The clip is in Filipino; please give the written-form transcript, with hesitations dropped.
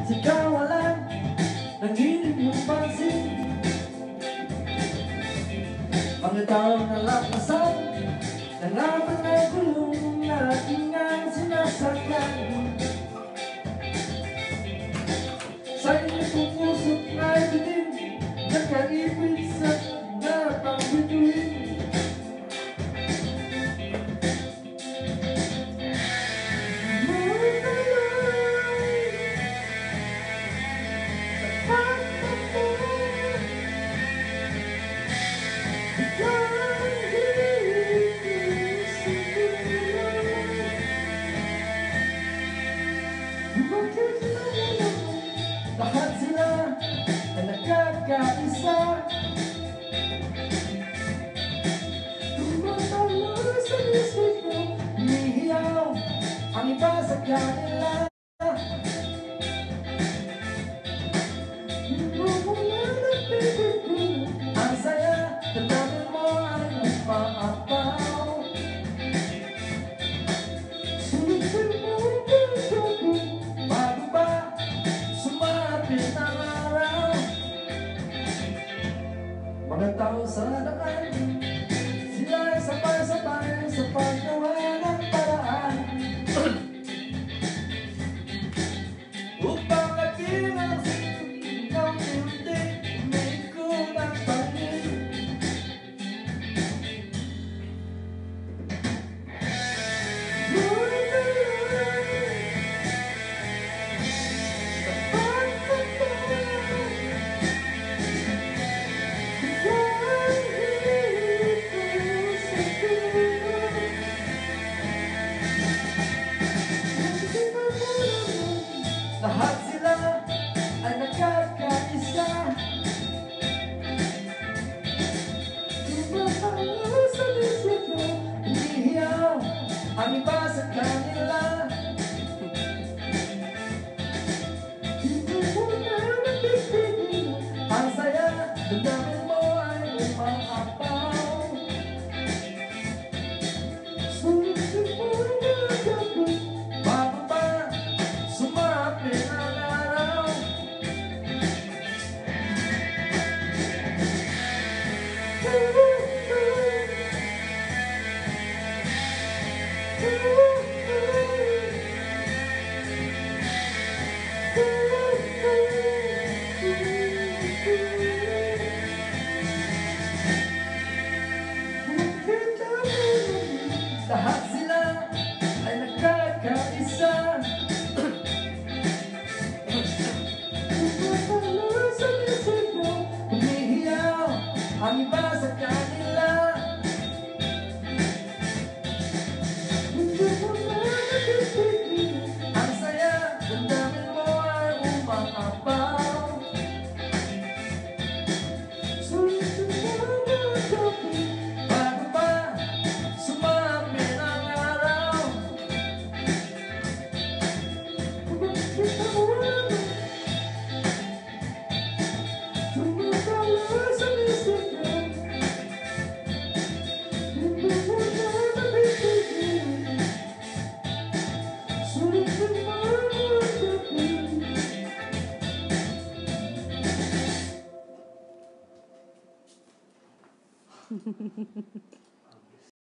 Sigawalan, nanginig mong pansin. Mga taong nalapasan, nalaman na gulong na ating ang sinasakyan. Sa inyong pusot ay dilim, nakaipit sa napang-bituin. Lahat sila ay nagkakaisa. Tumatalo sa isip ko, umihiyaw ang iba sa kanila. Ang saya, damdamin mo ay umaapaw. Sulit mo ang pagkaku, bago ba sumapit ang araw. Mga tao sa daan, sila ay sabay-sabay sa paggawa ng paraan upang laging ang ng hindi umiikot ang pangin. Lahat sila ay nagkakaisa. Tumatalo sa isip ko, umihiyaw ang iba sa kanila. Hindi mo na napitigil ang saya, damdamin mo ay umaapaw. Sulit mo ang pagkaku, bago pa sumapit ang araw. Lahat sila ay nagkakaisa. Tumatalo sa isip ko, umihiyaw ang iba sa kanila. Hindi mo na napitigil ang saya, damdamin mo ay umaapaw. Sulit mo ang pagkaku, bago pa sumapit ang araw. Tumatalo sa isip ko, hindi mo na napitigil. Sulit mo ang pagkaku.